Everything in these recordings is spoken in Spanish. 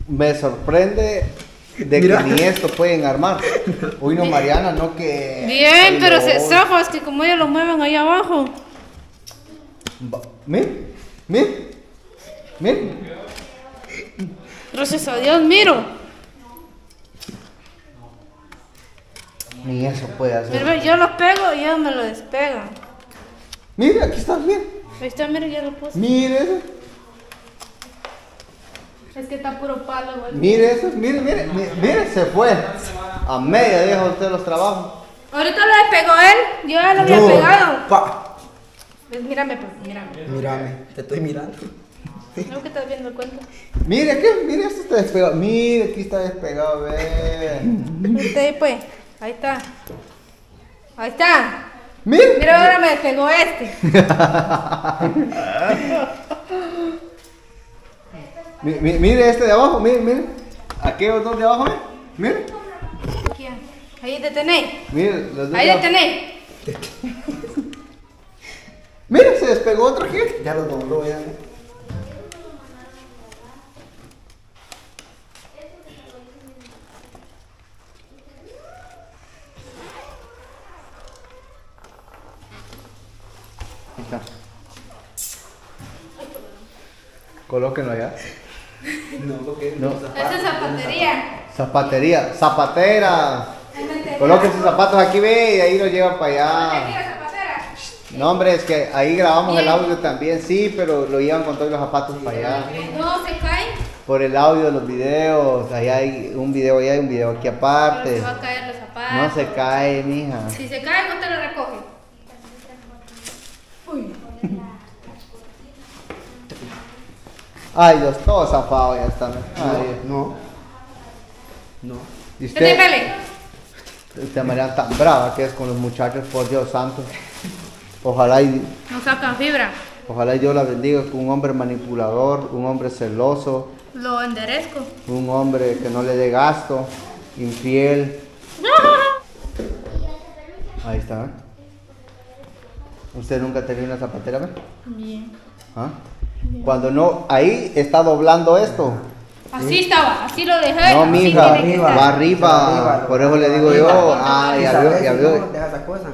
Me sorprende de que ni esto pueden armar. Uy, no, Mariana, no que... Bien, pero se zafa, es que como ellos lo mueven ahí abajo. Miren, miren, miren. Gracias a Dios, miro. Ni eso puede hacer. Pero yo lo pego y ellos me lo despegan. Mire, aquí está, mire. Ahí está, mire, ya lo puse. Mire eso. Es que está puro palo, güey. Mire eso, mire, mire, mire, mire, se fue. A media deja usted los trabajos. Ahorita lo despegó él, yo ya lo había pegado. Pues mírame, pues, mírame. Mírame, te estoy mirando. Creo que estás viendo el cuento. Mire, ¿qué? Mire, esto está despegado. Mire, aquí está despegado, ve. Usted, pues, ahí está. Ahí está. Mire. Mira, ahora me despegó este. Mire este de abajo, mire, mire. Aquellos dos de abajo, mire. Aquí, ahí detenéis. Mire, los dos Ahí de abajo. detenéis. Mire, se despegó otro aquí. Ya lo dobló, ya. Ahí está. Colóquenlo allá. No, porque No. Esa es zapatería. Zapatería, zapatera. Ahí me enteré. Coloquen sus zapatos aquí, ve, y ahí los llevan para Aquí allá. la zapatera. No, hombre, es que ahí grabamos el audio también, sí, pero lo llevan con todos los zapatos para allá. No se cae. Por el audio de los videos, allá hay un video allá y un video aquí Pero aparte. se va a caer los zapatos. No se cae, mija. Si se cae, usted lo recoge. Uy. Ay, Dios, todo zafado ya están. Ay, no. No. y Vete, usted, pele. usted Mariana tan brava que es con los muchachos, por Dios santo. Ojalá No sacan fibra. y Dios la bendiga con un hombre manipulador, un hombre celoso, Lo enderezco. un hombre que no le dé gasto, infiel. Ahí está. ¿Usted nunca ha tenido una zapatera, ve? Bien. ¿Ah? Cuando no, ahí está doblando esto. Así estaba, así lo dejé. No, así mija, tiene que va estar. arriba. Por eso le digo yo. Ah, ya vio. Deja esa cosa.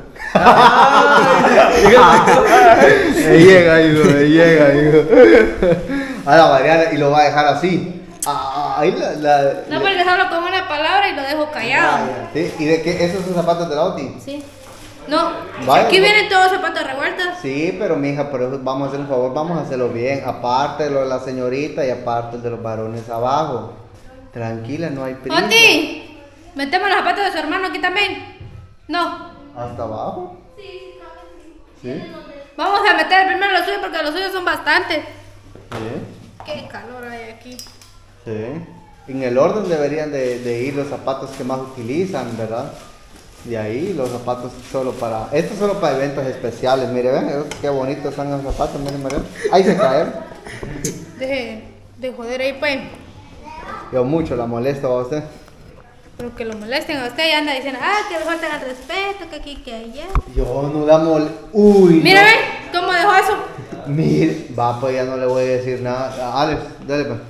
Me llega, hijo. A la Mariana y lo va a dejar así. Ahí No, pero dejarlo con una palabra y lo dejo callado. ¿Sí? ¿Y de qué? ¿Esos son zapatos de la Oti? Sí. No, Vaya, aquí no. vienen todos zapatos revueltos. Sí, pero mija, por eso vamos a hacer un favor, vamos a hacerlo bien. Aparte de lo de la señorita y aparte de los varones abajo. Tranquila, no hay prisa. Oti, metemos los zapatos de su hermano aquí también. No. ¿Hasta abajo? Sí. Vamos a meter primero los suyos porque los suyos son bastantes. Sí. Qué calor hay aquí. Sí. En el orden deberían de ir los zapatos que más utilizan, ¿verdad? De ahí los zapatos solo para... Estos solo para eventos especiales, mire, ven, qué bonitos están los zapatos, miren, miren. Ahí se caen. Deje de joder ahí, pues. Yo mucho la molesto a usted. Pero que lo molesten a usted y anda diciendo, que le faltan al respeto, que aquí, que allá. Yo no la molesto. Uy, Mira, no. ve, cómo dejó eso. Mire, va, pues ya no le voy a decir nada. Alex, dale pues.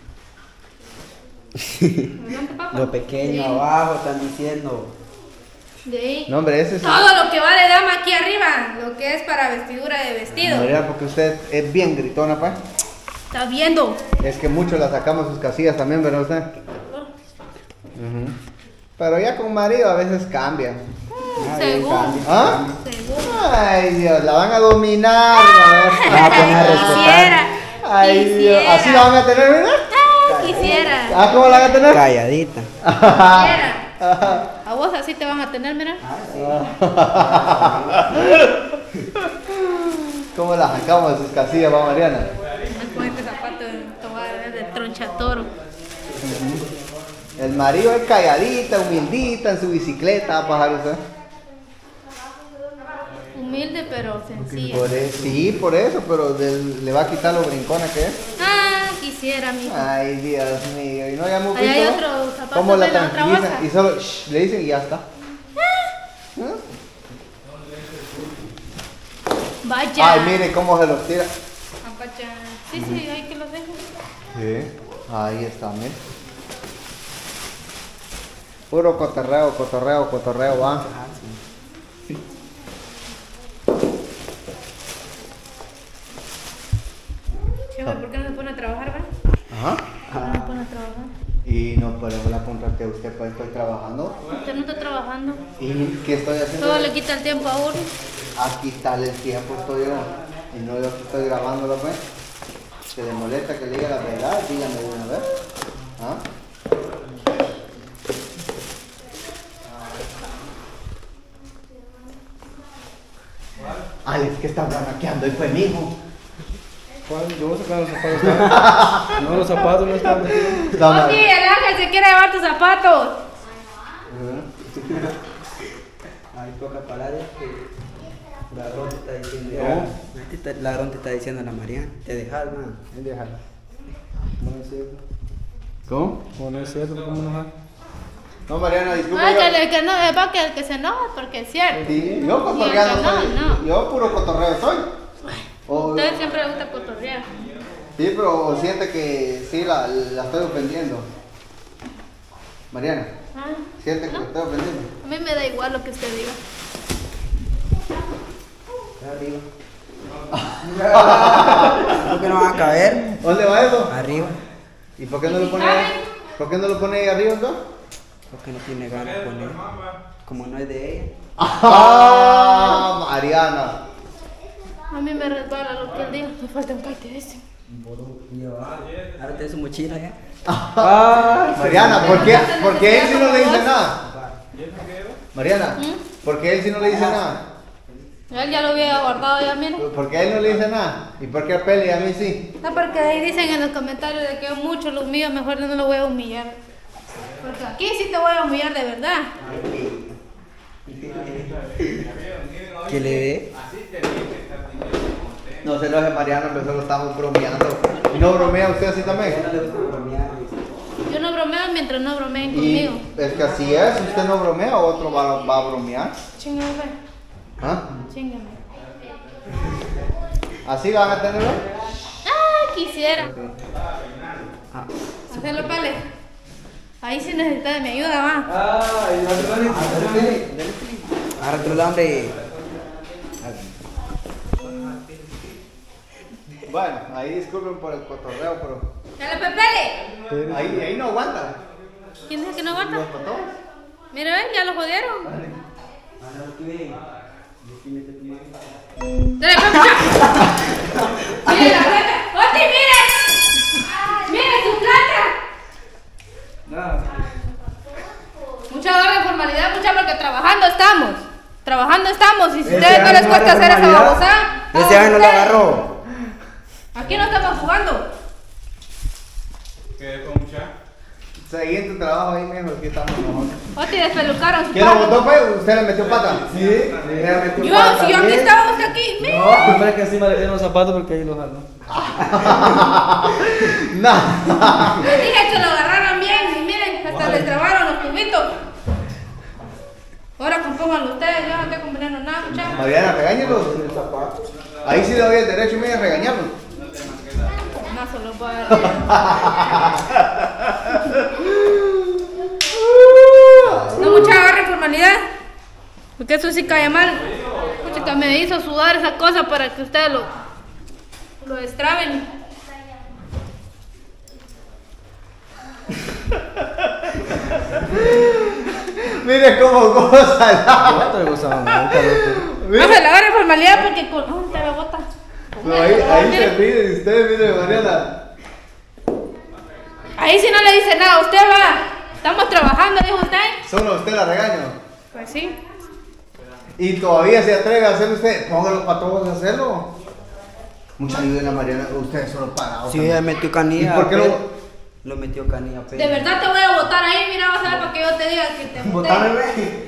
Adelante, papá. Lo pequeño Sí. abajo están diciendo. De ahí. No, hombre, ese es... Todo lo que va de dama aquí arriba, lo que es para vestidura de vestido. María, porque usted es bien gritona, pues. Está viendo. Es que mucho la sacamos sus casillas también, ¿verdad usted? Ujú. Pero ya con marido a veces cambia. Según. ¿Ah? Según. Ay, Dios, la van a dominar. A ver. Va a poner a respetar. Quisiera. Ay, Dios, Quisiera. ¿así la van a tener, verdad? Quisiera. ¿Ah, cómo la van a tener? Calladita. Quisiera. A vos así te van a tener, mira. ¿Cómo la sacamos de sus casillas, va, Mariana? Con este zapato de tronchatoro. El marido es calladita, humildita en su bicicleta, pájaro, ¿sabes? Humilde pero sencilla. Sí, por eso, pero le va a quitar lo brincona que es. Quisiera, mijo. Ay, Dios mío, y no hayamos Ahí hay visto otro zapato cómo la de la otra tranquilizan bolsa. y solo shh, le dicen y ya está. ¿Ah? Vaya. Ay, mire cómo se los tira. Apacha. Sí, ahí que los dejo. Sí. Ahí está, mira. Puro cotorreo, cotorreo, cotorreo, va. Ah, sí. Chivo, ¿por qué no se pone a trabajar, va? Ajá. ¿Por qué no se pone a trabajar? Y no podemos la contraté a usted, pues estoy trabajando. Usted no está trabajando. ¿Y qué estoy haciendo? Todo le quita el tiempo a uno. Aquí está el tiempo, estoy yo. Y no yo que estoy grabándolo, pues. Que le molesta que le diga la verdad, dígame de una vez. ¿Ah? Alex, ¿qué está barraqueando? Y fue mi hijo. ¿Cuál? Yo voy a sacar los zapatos. No, los zapatos no están metidos. Oye, el ángel se quiere llevar tus zapatos. Hay pocas palabras que el ladrón te está diciendo. No. El ladrón te está diciendo a la Mariana. Te dejas, man. Déjala. ¿Cómo no es cierto? ¿Cómo? ¿Cómo no es cierto? ¿Cómo no? No, Mariana, disculpe. Ay, que no, es para que el que se enoja, porque es cierto. Sí, yo Y cotorreando el que soy. no. Yo puro cotorreo soy. A O- ustedes siempre les gusta cotorrear. Sí, pero siente que sí la estoy ofendiendo. Mariana, Ah, siente que la estoy ofendiendo. a mí me da igual lo que usted diga. Arriba. ¿Por qué no van a caer? ¿Dónde va eso? Arriba. ¿Y por qué no lo pone ahí? ¿Por qué no lo pone ahí arriba entonces? Porque no tiene ganas de poner. Como no es de ella. ¡Ah! Mariana. A mí me resbala lo que él diga. Me falta un paite de ese. Ahora tiene su mochila ya. Mariana, ¿por qué él sí no le dice nada? Mariana, ¿por qué él sí no le dice nada? Él ya lo había guardado ya, mire. ¿Por qué él no le dice nada? ¿Y por qué a Peli y a mí sí? No, porque ahí dicen en los comentarios de que mucho los míos, mejor no lo voy a humillar. Porque aquí sí te voy a humillar de verdad. Que le dé. No se enoje Mariana, pero solo estamos bromeando. ¿Y no bromea usted así también? Yo no bromeo mientras no bromeen Y conmigo. es que así es, usted no bromea, otro va a bromear. Chingame, ¿Ah? chingame. ¿Así van a tenerlo? Ah, quisiera. Hacerlo, pale. Ahí sí necesita de mi ayuda, va. Agárrate, hombre. Bueno, ahí disculpen por el cotorreo, pero Dale, Pepele. ahí no aguanta. ¿Quién dice que no aguanta? Los cotos. Mira, ven, ya lo jodieron. Dale, Pepele. Mire la plata. ¡Oti, mire! ¡Mire su plata! Mucha hora de formalidad, mucha, porque trabajando estamos. Trabajando estamos. Y si a ustedes no les cuesta hacer esa babosada, Ese año no lo agarró. aquí no estamos jugando. ¿Qué con mucha? Seguí en tu trabajo ahí mismo, aquí estamos nosotros. Oti, despelucaron su ¿Quién lo pata. votó, pues? ¿Usted le metió pata? Sí. Le metió Yo, pata si yo aquí también. estaba, usted aquí. Mire. No, hombre, que encima le dieron los zapatos porque ahí los jaló. Nah. Les dije que lo agarraran bien. Y miren, hasta les trabaron los tubitos. Ahora compónganlo ustedes, yo no estoy comprando nada, muchachos. Mariana, regáñelos. Ahí sí le doy el derecho mío a regañarlos. No, solo para dar. No, mucha agarre formalidad. Porque eso sí cae mal. Pucha, me hizo sudar esa cosa para que ustedes lo destraben. Mire cómo goza el agua. ¿Cuánto le gustaba? Nunca lo No se la agarre formalidad porque con. ¡Oh, te lo bota! No, ahí se ríe de usted, mire, Mariana. Ahí sí no le dice nada, usted va. Estamos trabajando, dijo usted. Solo a usted la regaño. Pues sí. Y todavía se atreve a hacerlo usted. Póngalo para todos a hacerlo. Mucha ayuda a Mariana, usted solo parado. Sí, ella metió canilla. ¿Y por qué pero- lo- Lo metió canilla. pero- De verdad te voy a botar ahí, mira, vas a ver para que yo te diga que te boté. Botame, ve.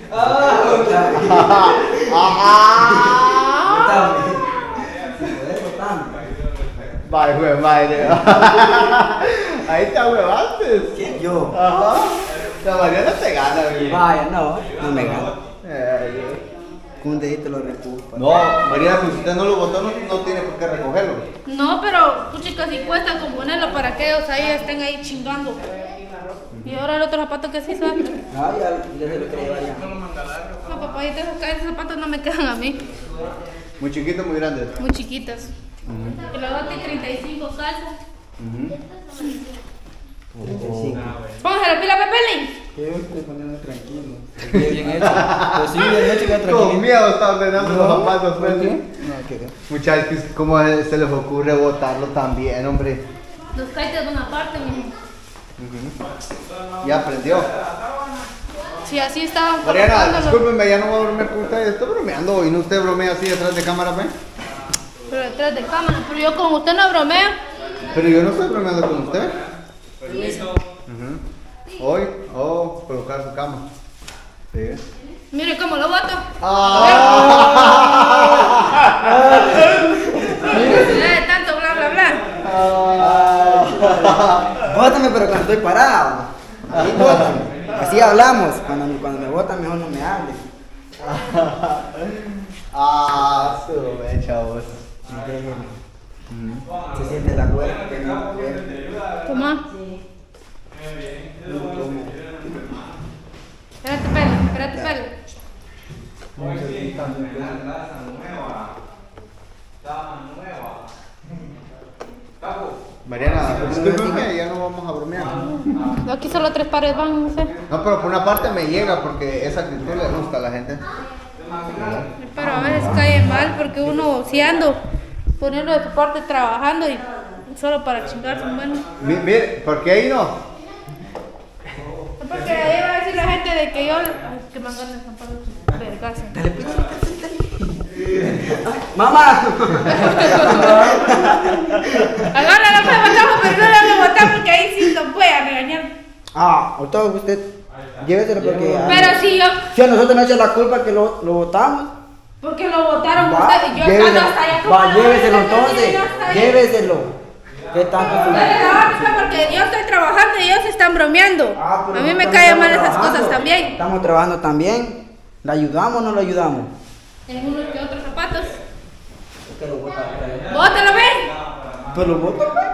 Vaya, güey, madre. Ahí está, huevantes. ¿Quién? Yo. Ajá. La Mariana te gana, güey. Vaya, no me gana. Ay, Con un dedito lo repuso. no, Mariana, pues si usted no lo botó, no tiene por qué recogerlo. No, pero, pucha, chicas, y cuesta componerlo para que ellos ahí estén ahí chingando. Y ahora el otro zapato que sí sabe. Ah, ya se lo quería llevar ya. No, papá, esos zapatos no me quedan a mí. Muy chiquito, muy grande. Muy chiquitas. Y la bote 35 calzas. Póngase la pila, Pepelín. Yo estoy poniendo tranquilo. Qué bien hecho. Pues sí, bien hecho, queda Con tranquilo. miedo está ordenando los zapatos, ¿Por pues. qué? No, ¿qué? Muchachos, ¿cómo se les ocurre botarlo también, hombre? Los kites de una parte, mijo. Ya aprendió. Si así estaban Mariana, colocándolo. discúlpenme, ya no voy a bromear con ustedes. Estoy bromeando y no usted bromea así detrás de cámara, ¿ven? Pero detrás de cámara. Pero yo con usted no bromeo. Pero yo no estoy bromeando con usted. Hoy, colocar su cama. Sí. Mire cómo lo boto. De tanto bla bla bla. Bótame, pero cuando estoy parado. Ahí bótame. Así hablamos. Cuando me botan, mejor no me hables. Su mecha vos. Se siente la cuerda que no puede. Toma. Espérate, pelo, espérate, pelo. Mariana, discúlpeme, ya no vamos a bromear. Aquí solo 3 pares van, no sé. No, pero por una parte me llega porque esa actitud le gusta a la gente. Pero a veces cae mal porque uno si ando poniendo de su parte trabajando y solo para chingarse, bueno. Mire, ¿por qué ahí no? Porque ahí va a decir la gente de que yo. Ay, que me hagan zapatos vergas. ¡Mamá! Agárrala, pues, botamos, pero no la vamos a botar porque ahí sí lo puede regañar. Ahorita usted lléveselo porque. Pero si yo. Si a nosotros nos echa la culpa que lo botamos. Porque lo botaron Va, ustedes. Yo lléveselo. estando hasta allá. Va, lléveselo entonces. Lléveselo. ¿Qué tanto No le da, porque yo estoy trabajando y ellos están bromeando. Pero A mí me nosotros caen estamos mal esas trabajando. cosas también. Estamos trabajando también. ¿Le ayudamos o no le ayudamos? En unos que otros zapatos. Que lo bota. Bótalo, ven. Pues lo boto, pues.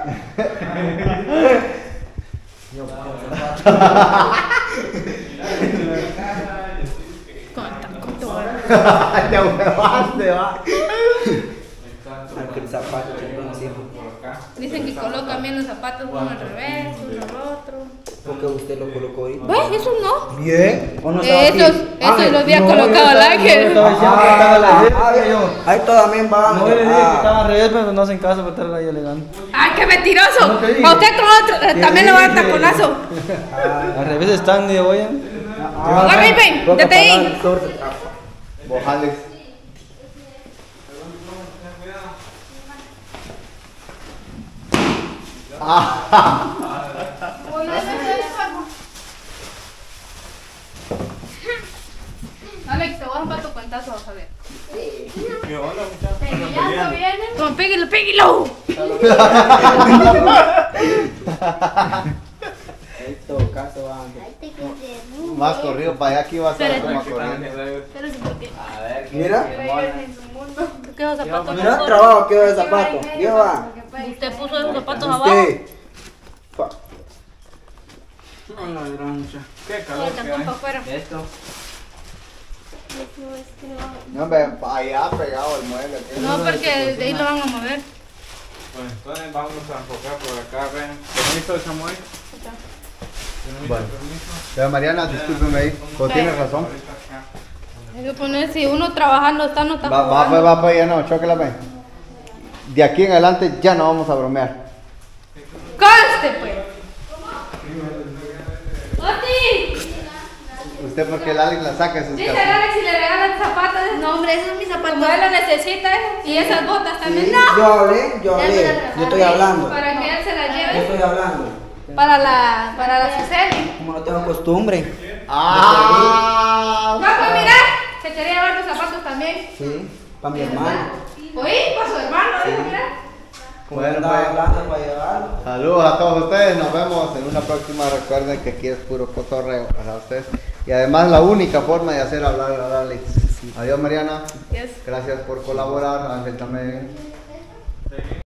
Te huevaste, va. Aunque el zapato chingón siempre. Dicen que colocan bien los zapatos uno al revés, uno al otro. Porque usted lo colocó ahorita. ¿Ves? Eso no. Bien. ¿O no estaba aquí? Esos los había colocado el ángel. Estaba diciendo que estaba la Ahí también va. No, yo le dije que estaba al revés, pero no hacen caso por estar ahí elegante. ¡Ay, qué mentiroso! No te digo. A usted con otro también le va a dar taconazo. Al revés están de oye. Agarra ahí, ven, date ahí. Vos, Alex. Alex, te voy a dar tu cuentazo, vas a ver. ¿Qué onda, muchachos? Toma, pégalo, pégalo. En todo caso, va. Más corrido para allá, aquí va a ser Espérate. como corriendo. Espérate, porque Mira. ¿qué esos zapatos Mira el no trabajo que va el zapato. Lleva. Usted puso esos zapatos abajo. Usted. ¿Qué calor Ahorita que pon hay? para afuera. Esto. No, ve, para allá pegado el mueble. aquí. No, porque de ahí lo van a mover. Pues entonces vamos a enfocar por acá, ven. Permiso, Samuel. Permiso, Bueno. permiso. Pero Mariana, discúlpeme ahí. Pues tienes razón. Hay que poner, si uno trabajando está, no está Va, jugando. va, pues ya no, chóquela, ven. De aquí en adelante ya no vamos a bromear. ¡Conste, pues! ¡Oti! Usted porque el Alex la saca de sus Dice calzones. Alex si le regalan zapatos. No, hombre, esos son mis zapatos. Como él lo necesita, y esas botas también. Sí, No. yo hablé. Yo estoy hablando. Para que él se las Yo lleve. estoy hablando. Para la Suseli. Como no tengo costumbre. ¡Ah! No, pues mira, se quería llevar tus zapatos también. Sí, para mi hermano. Oí, para su hermano, mira. Bueno, Andaba pues. hablando para llevarlo. Saludos a todos ustedes, nos vemos en una próxima. Recuerden que aquí es puro cotorreo para ustedes. Y además la única forma de hacer hablar a Alex. Adiós Mariana, Yes. gracias por colaborar, Ángel también.